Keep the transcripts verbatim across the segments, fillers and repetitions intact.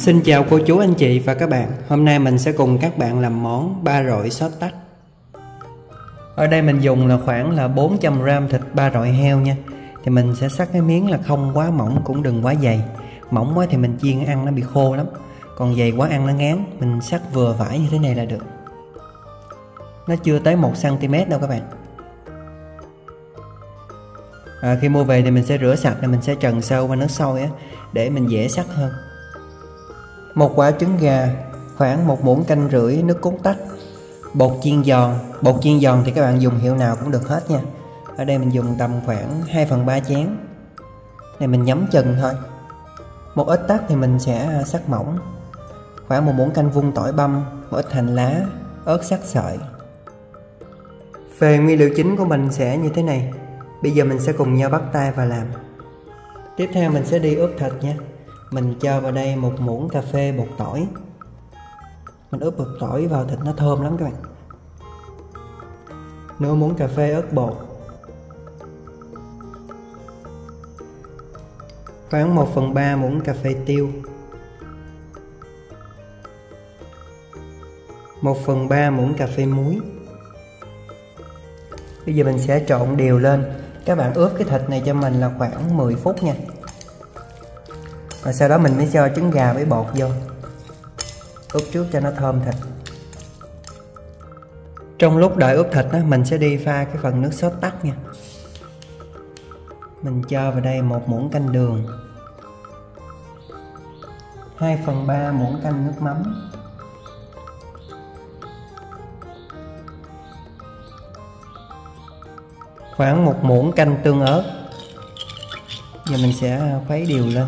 Xin chào cô chú anh chị và các bạn. Hôm nay mình sẽ cùng các bạn làm món ba rọi sốt tắc. Ở đây mình dùng là khoảng là bốn trăm gam thịt ba rọi heo nha. Thì mình sẽ cắt cái miếng là không quá mỏng cũng đừng quá dày. Mỏng quá thì mình chiên ăn nó bị khô lắm. Còn dày quá ăn nó ngán. Mình cắt vừa phải như thế này là được. Nó chưa tới một xăng ti mét đâu các bạn. À, khi mua về thì mình sẽ rửa sạch rồi mình sẽ trần sâu qua nước sôi á, để mình dễ cắt hơn. Một quả trứng gà, khoảng một muỗng canh rưỡi nước cốt tắc, bột chiên giòn. Bột chiên giòn thì các bạn dùng hiệu nào cũng được hết nha. Ở đây mình dùng tầm khoảng hai phần ba chén. Này mình nhắm chừng thôi. Một ít tắc thì mình sẽ cắt mỏng. Khoảng một muỗng canh vung tỏi băm, một ít hành lá, ớt cắt sợi. Về nguyên liệu chính của mình sẽ như thế này. Bây giờ mình sẽ cùng nhau bắt tay và làm. Tiếp theo mình sẽ đi ướp thịt nha. Mình cho vào đây một muỗng cà phê bột tỏi. Mình ướp bột tỏi vào thịt nó thơm lắm các bạn. Nửa muỗng cà phê ớt bột. Khoảng một phần ba muỗng cà phê tiêu. một phần ba muỗng cà phê muối. Bây giờ mình sẽ trộn đều lên. Các bạn ướp cái thịt này cho mình là khoảng mười phút nha. Và sau đó mình mới cho trứng gà với bột vô. Ướp trước cho nó thơm thịt. Trong lúc đợi ướp thịt đó, mình sẽ đi pha cái phần nước sốt tắc nha. Mình cho vào đây một muỗng canh đường, hai phần ba muỗng canh nước mắm, khoảng một muỗng canh tương ớt. Giờ mình sẽ khuấy đều lên.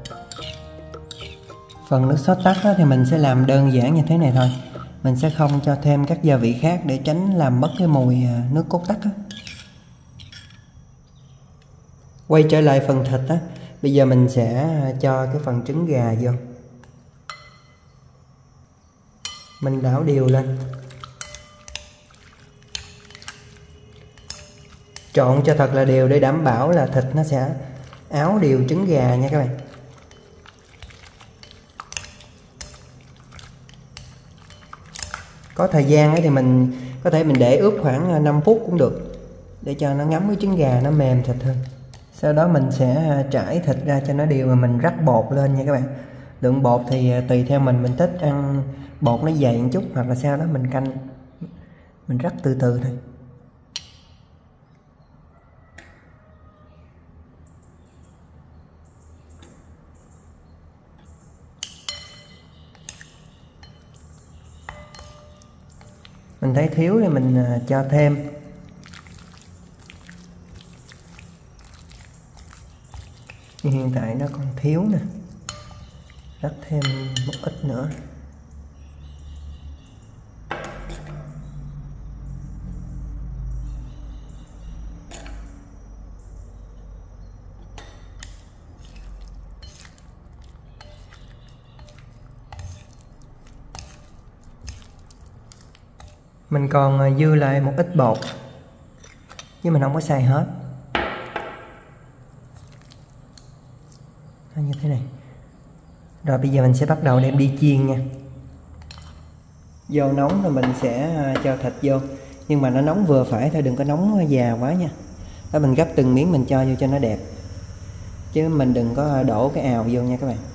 Phần nước sốt tắc thì mình sẽ làm đơn giản như thế này thôi. Mình sẽ không cho thêm các gia vị khác để tránh làm mất cái mùi nước cốt tắc á. Quay trở lại phần thịt á, bây giờ mình sẽ cho cái phần trứng gà vô. Mình đảo đều lên. Trộn cho thật là đều để đảm bảo là thịt nó sẽ áo đều trứng gà nha các bạn. Có thời gian ấy thì mình có thể mình để ướp khoảng năm phút cũng được, để cho nó ngấm với trứng gà nó mềm thịt hơn. Sau đó mình sẽ trải thịt ra cho nó đều và mình rắc bột lên nha các bạn. Lượng bột thì tùy theo mình, mình thích ăn bột nó dày một chút, hoặc là sau đó mình canh mình rắc từ từ thôi. Mình thấy thiếu thì mình cho thêm. Hiện tại nó còn thiếu nè, rắc thêm một ít nữa. Mình còn dư lại một ít bột, nhưng mình không có xài hết. Nó như thế này. Rồi bây giờ mình sẽ bắt đầu đem đi chiên nha. Dầu nóng rồi mình sẽ cho thịt vô, nhưng mà nó nóng vừa phải thôi, đừng có nóng già quá nha. Đó, mình gấp từng miếng mình cho vô cho nó đẹp, chứ mình đừng có đổ cái ào vô nha các bạn.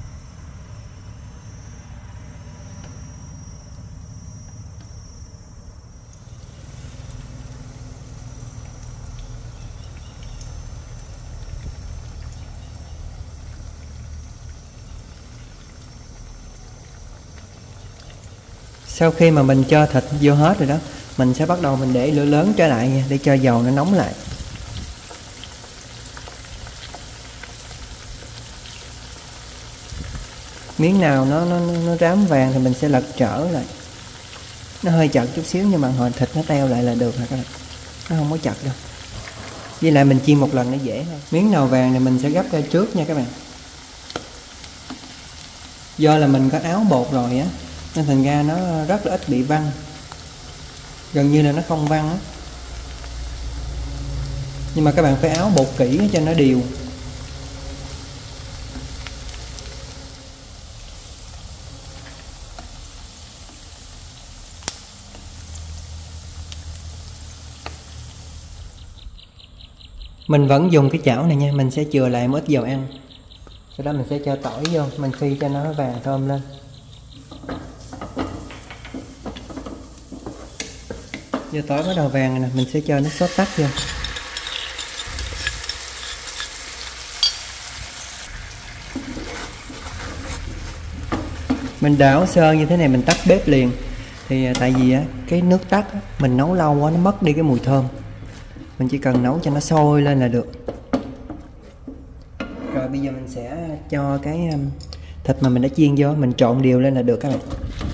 Sau khi mà mình cho thịt vô hết rồi đó, mình sẽ bắt đầu mình để lửa lớn trở lại nha, để cho dầu nó nóng lại. Miếng nào nó nó nó rám vàng thì mình sẽ lật trở lại. Nó hơi chật chút xíu nhưng mà hồi thịt nó teo lại là được rồi các bạn. Nó không có chật đâu. Với lại mình chiên một lần nó dễ hơn. Miếng nào vàng thì mình sẽ gấp ra trước nha các bạn. Do là mình có áo bột rồi á, nên thành ra nó rất là ít bị văng, gần như là nó không văng á. Nhưng mà các bạn phải áo bột kỹ cho nó đều. Mình vẫn dùng cái chảo này nha, mình sẽ chừa lại một ít dầu ăn. Sau đó mình sẽ cho tỏi vô, mình phi cho nó vàng thơm lên. Giờ tỏi bắt đầu vàng rồi nè, mình sẽ cho nước sốt tắc vô. Mình đảo sơ như thế này mình tắt bếp liền. Thì tại vì á, cái nước tắc á, mình nấu lâu quá nó mất đi cái mùi thơm. Mình chỉ cần nấu cho nó sôi lên là được. Rồi bây giờ mình sẽ cho cái thịt mà mình đã chiên vô, mình trộn đều lên là được các bạn.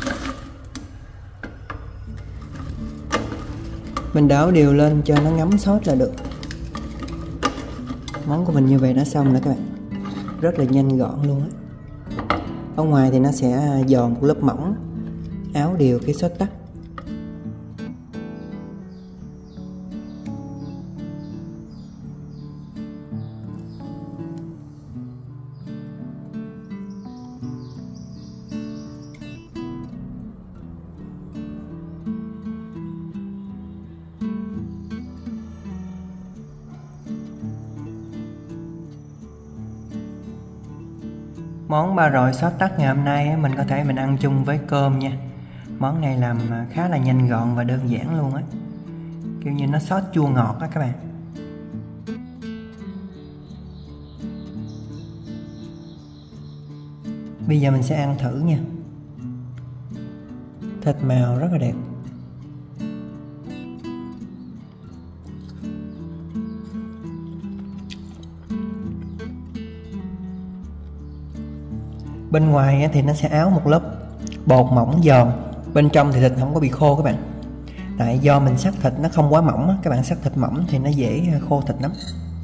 Mình đảo đều lên cho nó ngấm sốt là được. Món của mình như vậy đã xong rồi các bạn. Rất là nhanh gọn luôn á. Ở ngoài thì nó sẽ giòn một lớp mỏng, áo đều cái sốt tắc. Món ba rọi sốt tắc ngày hôm nay mình có thể mình ăn chung với cơm nha. Món này làm khá là nhanh gọn và đơn giản luôn á. Kiểu như nó sốt chua ngọt á các bạn. Bây giờ mình sẽ ăn thử nha. Thịt màu rất là đẹp. Bên ngoài thì nó sẽ áo một lớp bột mỏng giòn, bên trong thì thịt không có bị khô các bạn. Tại do mình sắc thịt nó không quá mỏng, các bạn sắc thịt mỏng thì nó dễ khô thịt lắm.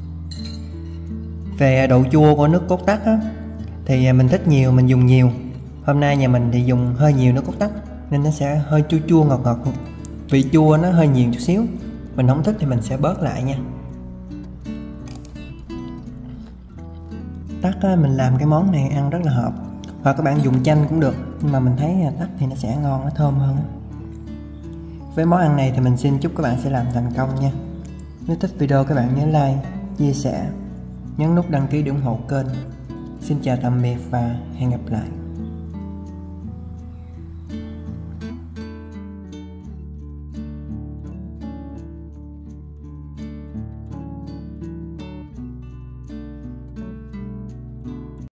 Về độ chua của nước cốt tắc á, thì mình thích nhiều mình dùng nhiều. Hôm nay nhà mình thì dùng hơi nhiều nước cốt tắc nên nó sẽ hơi chua chua ngọt ngọt. Vị chua nó hơi nhiều chút xíu. Mình không thích thì mình sẽ bớt lại nha. Tắc á, mình làm cái món này ăn rất là hợp. Hoặc các bạn dùng chanh cũng được, nhưng mà mình thấy tắc thì nó sẽ ngon, nó thơm hơn. Với món ăn này thì mình xin chúc các bạn sẽ làm thành công nha. Nếu thích video các bạn nhớ like, chia sẻ, nhấn nút đăng ký để ủng hộ kênh. Xin chào tạm biệt và hẹn gặp lại.